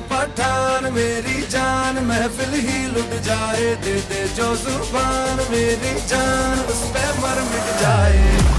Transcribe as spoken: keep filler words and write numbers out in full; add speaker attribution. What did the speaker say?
Speaker 1: पठान मेरी जान, महफिल ही लुट जाए, दे दे जो जुबान मेरी जान, उस पे मर मिट जाए।